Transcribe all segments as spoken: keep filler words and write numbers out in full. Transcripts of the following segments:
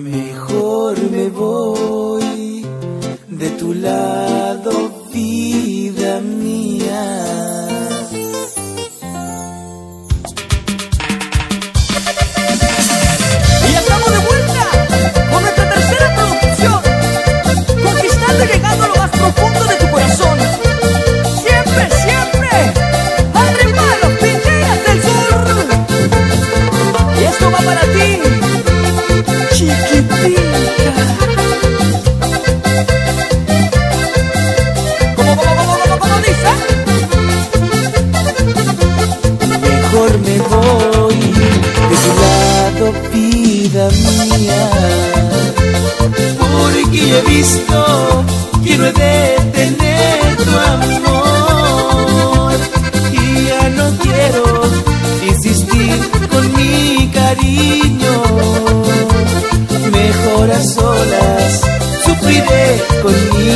Mejor me voy de tu lado, vida mía. Y estamos de vuelta con nuestra tercera producción, conquistando y llegando a lo más profundo de tu corazón. Siempre, siempre, arriba los Pincheras del Sur. Y esto va para ti, chiquitita. ¿Cómo, cómo, cómo, cómo, cómo dice? Mejor me voy de tu lado, vida mía, porque yo he visto que no he de tener tu amor, y ya no quiero insistir con mi cariño. Mejor a solas sufriré con mi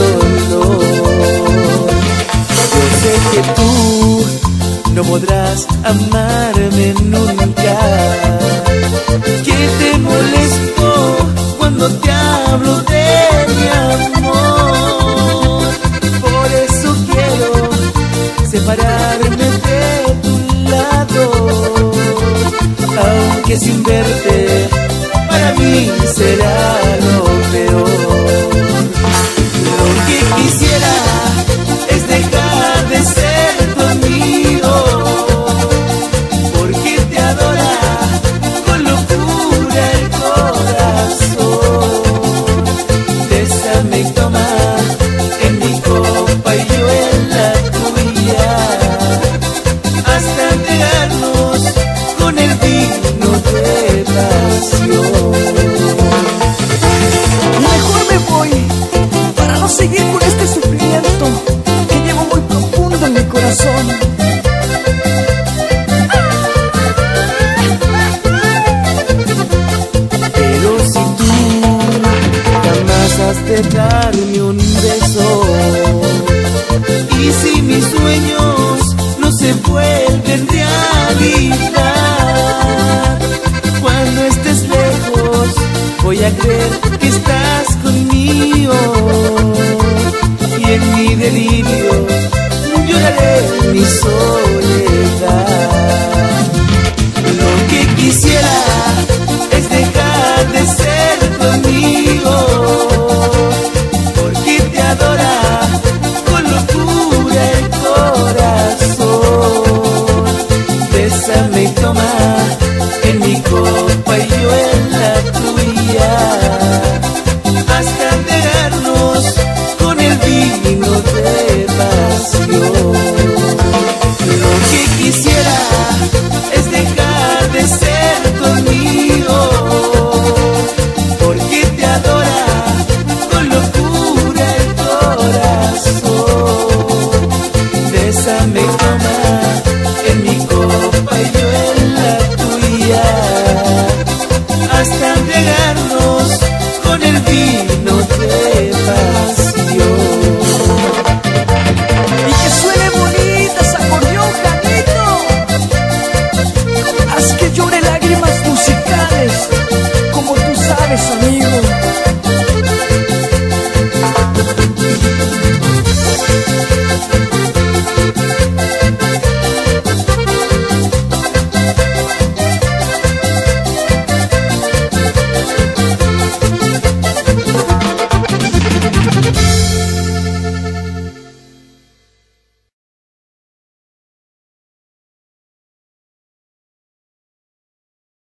dolor. Yo sé que tú no podrás amarme nunca, que te molesto cuando te hablo de mi amor. Por eso quiero separarme de tu lado, aunque sin verte para mí será lo peor. Lo que quisiera es dejar de ser tu amigo, porque te adora con locura el corazón. Bésame y toma en mi copa y yo en la tuya, hasta entregarnos con el vino de pasión. Mejor me voy para no seguir con este sufrimiento que llevo muy profundo en mi corazón. Pero si tú jamás has de darme un beso, y si mis sueños no se vuelven realidad, cuando estés lejos voy a creer que estás conmigo, y en mi delirio lloraré mi soledad. Lo que quisiera es dejar de ser tu amigo, porque te adora con locura el corazón. Bésame y toma